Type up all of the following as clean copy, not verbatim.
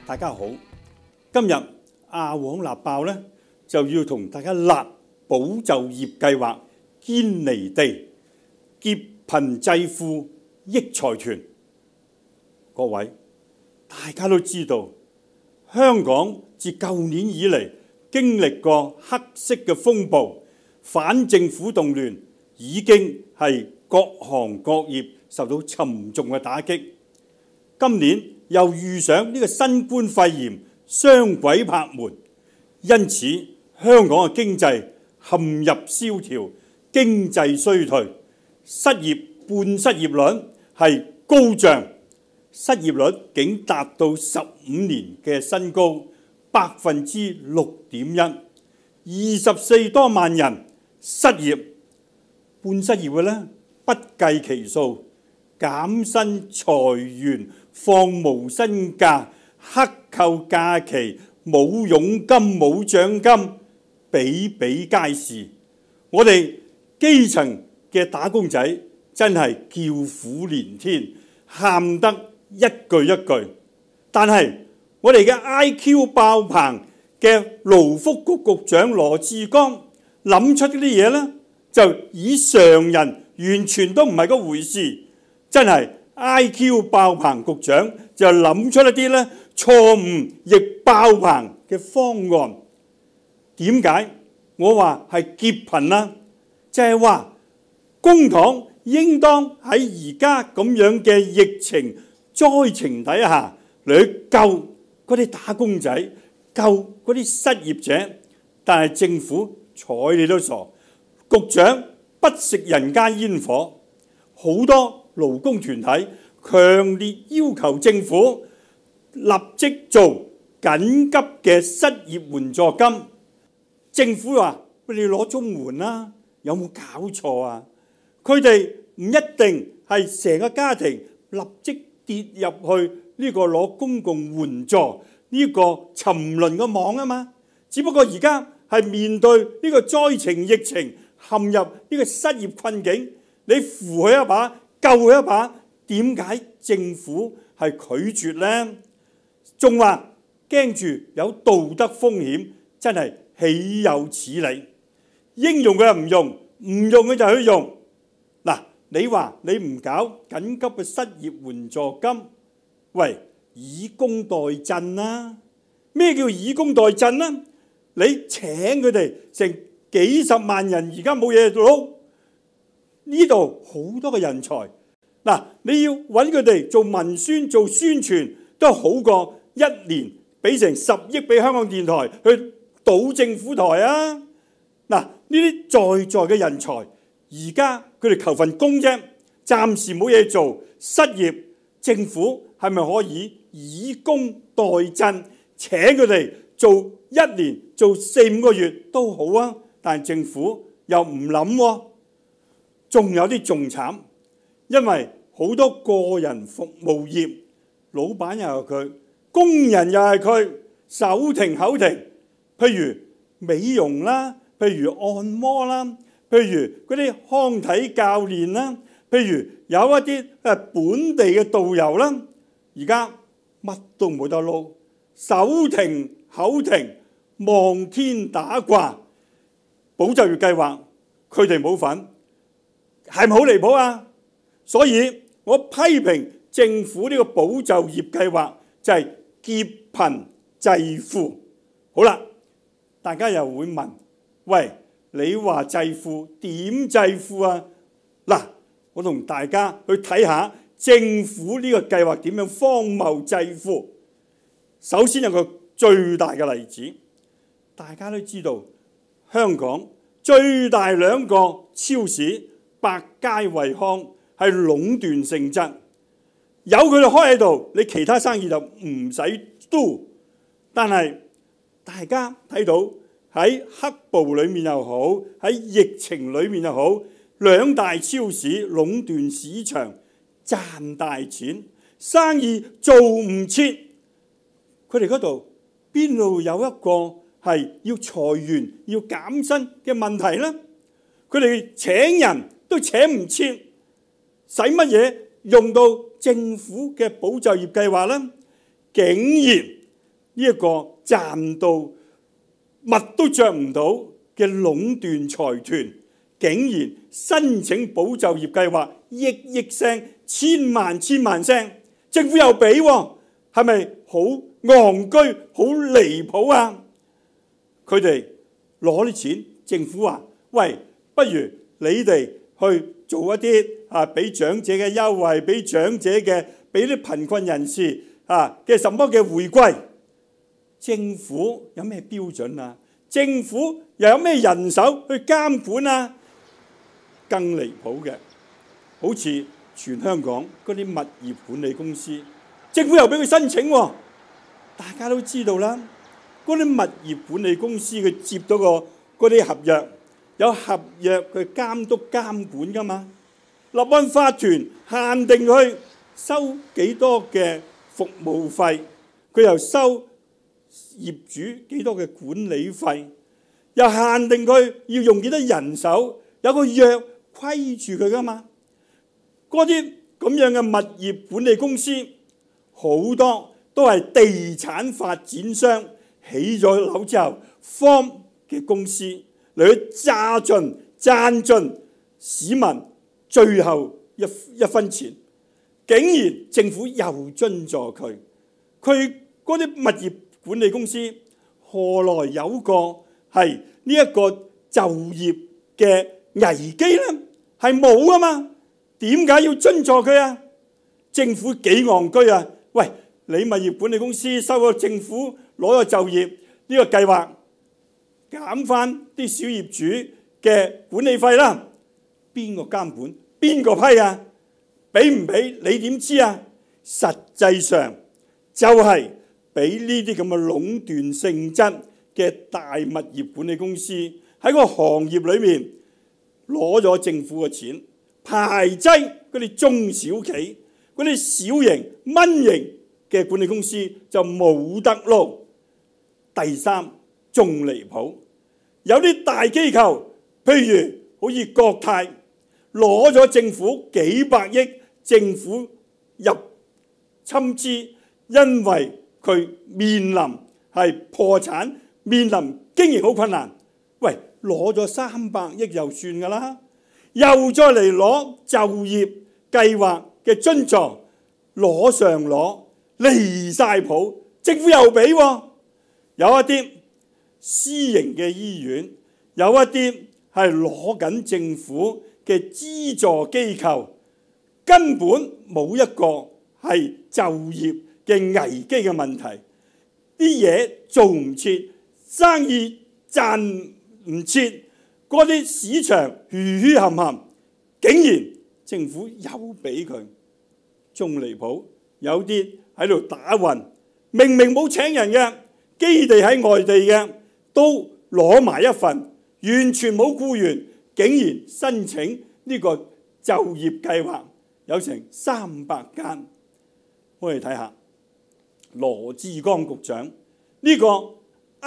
大家好，今日阿黃立爆呢，就要同大家立保就業計劃，堅離地劫貧濟富益財團。各位，大家都知道，香港自舊年以嚟經歷過黑色嘅風暴，反政府動亂，已經係各行各業受到沉重嘅打擊。今年又遇上呢個新冠肺炎雙鬼拍門，因此香港嘅經濟陷入蕭條，經濟衰退，失業半失業率係高漲，失業率竟達到15年嘅新高6.1%， 24多萬人失業，半失業嘅呢，不計其數，減薪裁員，放無薪假，克扣假期，冇佣金冇獎金，比比皆是。我哋基層嘅打工仔真係叫苦連天，喊得一句一句。但係我哋嘅 IQ 爆棚嘅勞福局局長羅致光諗出啲嘢呢，就以常人完全都唔係嗰回事，真係 IQ 爆棚局長就諗出一啲呢錯誤亦爆棚嘅方案。點解我話係劫貧啦？就係話公帑應當喺而家咁樣嘅疫情災情底下，嚟救嗰啲打工仔，救嗰啲失業者，但係政府睬你都傻。局長不食人間煙火，好多勞工團體強烈要求政府立即做緊急嘅失業援助金。政府話：你攞綜援啦，有冇搞錯啊？佢哋唔一定係成個家庭立即跌入去呢個攞公共援助呢個沉淪嘅網啊嘛。只不過而家係面對呢個災情疫情，陷入呢個失業困境，你扶佢一把，救佢一把，點解政府係拒絕呢？仲話驚住有道德風險，真係豈有此理！應用嘅唔用，唔用嘅就去用。嗱，你話你唔搞緊急嘅失業援助金，喂，以工代賑啦！咩叫以工代賑呢？你請佢哋成幾十萬人，而家冇嘢做，呢度好多嘅人才。嗱，你要揾佢哋做文宣、做宣傳，都好過一年俾成10億俾香港電台去賭政府台啊！嗱，呢啲在嘅人才，而家佢哋求份工啫，暫時冇嘢做，失業，政府係咪可以以工代賑，請佢哋做1年、做4、5個月都好啊？但係政府又唔諗喎。仲有啲仲慘，因為好多個人服務業，老闆又係佢，工人又係佢，手停口停。譬如美容啦，譬如按摩啦，譬如嗰啲康體教練啦，譬如有一啲本地嘅導遊啦，而家乜都冇得撈，手停口停，望天打卦。保就業計劃佢哋冇份，係咪好離譜啊？所以我批評政府呢個保就業計劃就係劫貧濟富。好啦，大家又會問：喂，你話濟富點濟富啊？嗱，我同大家去睇下政府呢個計劃點樣荒謬濟富。首先有個最大嘅例子，大家都知道香港最大2個超市百佳惠康係壟斷性質，有佢哋開喺度，你其他生意就唔使 do。但係大家睇到喺黑暴裏面又好，喺疫情裏面又好，2大超市壟斷市場，賺大錢，生意做唔切。佢哋嗰度邊度有一個係要裁員、要減薪嘅問題呢？佢哋請人都請唔切，使乜嘢用到政府嘅保就業計劃呢？竟然呢一個賺到襪都着唔到嘅壟斷財團，竟然申請保就業計劃，億聲、千萬聲，政府又俾喎，係咪好戇居、好離譜啊？佢哋攞啲錢，政府話：喂，不如你哋去做一啲俾長者嘅優惠，俾長者嘅，俾啲貧困人士嘅什麼嘅回饋。政府有咩標準啊？政府又有咩人手去監管啊？更離譜嘅，好似全香港嗰啲物業管理公司，政府又俾佢申請喎。大家都知道啦，嗰啲物業管理公司佢接到嗰啲合約，有合約佢監督監管噶嘛。立案法團限定佢收幾多嘅服務費，佢又收業主幾多嘅管理費，又限定佢要用幾多人手，有個約規住佢噶嘛。嗰啲咁樣嘅物業管理公司，好多都係地產發展商起咗樓之後 form 嘅公司嚟去榨盡市民最後一分錢，竟然政府又津助佢嗰啲物業管理公司，何來有個係呢一個就業嘅危機呢？係冇啊嘛，點解要津助佢啊？政府幾戇居啊？喂，你物業管理公司收咗政府攞咗就業呢個計劃，減翻啲小業主嘅管理費啦，邊個監管？邊個批啊？俾唔俾？你點知啊？實際上就係俾呢啲咁嘅壟斷性質嘅大物業管理公司喺個行業裏面攞咗政府嘅錢，排擠嗰啲中小企、嗰啲小型、蚊型嘅管理公司就冇得撈。第三，仲離譜，有啲大機構，譬如好似國泰，攞咗政府幾百億政府入侵資，因為佢面臨係破產，面臨經營好困難。喂，攞咗300億就算㗎啦，又再嚟攞就業計劃嘅津助，攞上攞，離晒譜，政府又俾喎。有一啲私營嘅醫院，有一啲係攞緊政府嘅資助機構，根本冇一個係就業嘅危機嘅問題，啲嘢做唔切，生意賺唔切，嗰啲市場墟冚冚，竟然政府又俾佢，仲離譜。有啲喺度打混，明明冇請人嘅，基地喺外地嘅，都攞埋一份，完全冇僱員，竟然申請呢個就業計劃，有成300間。我哋睇下羅致光局長呢個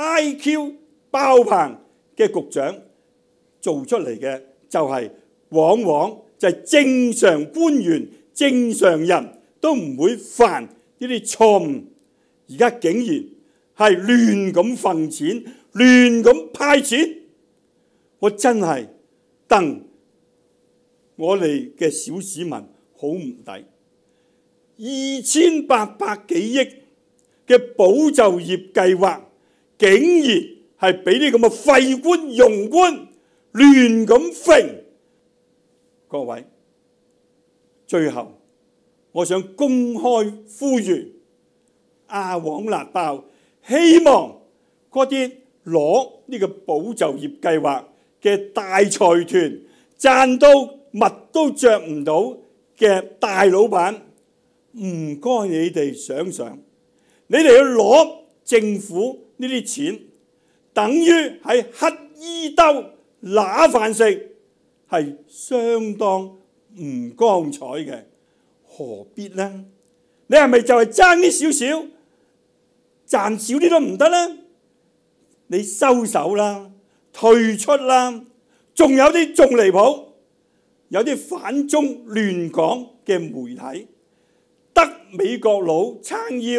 IQ 爆棚嘅局長做出嚟嘅，就係往往就係正常官員、正常人都唔會犯呢啲錯誤，而家竟然係亂咁分錢、亂咁派錢，我真係戥我哋嘅小市民好唔抵。2800幾億嘅保就業計劃，竟然係俾啲咁嘅廢官庸官亂咁揈。各位，最後我想公開呼籲阿黃辣爆，希望嗰啲攞呢個保就業計劃嘅大財團，賺到襪都着唔到嘅大老闆，唔該你哋想想，你哋去攞政府呢啲錢，等於係乞衣兜揦飯食，係相當唔光彩嘅，何必呢？你係咪就係爭啲少少，賺少啲都唔得呢？你收手啦，退出啦！仲有啲仲離譜，有啲反中亂港嘅媒體，得美國佬撐腰，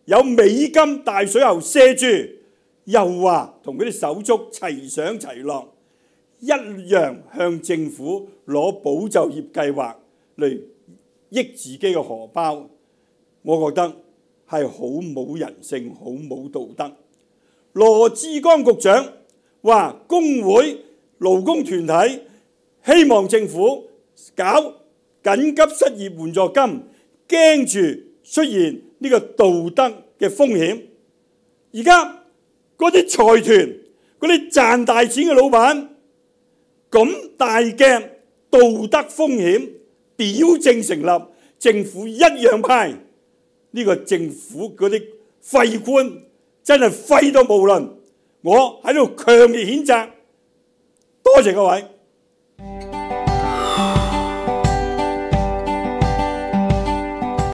有美金大水喉射住，又話同嗰啲手足齊上齊落，一樣向政府攞保就業計劃嚟益自己嘅荷包，我覺得係好冇人性、好冇道德。羅致光局長話工會勞工團體希望政府搞緊急失業援助金，驚住出現呢個道德嘅風險。而家嗰啲財團、嗰啲賺大錢嘅老闆，咁大嘅道德風險，表證成立，政府一樣派。呢個政府嗰啲廢官真係廢到無論，我喺度強烈譴責。多謝各位。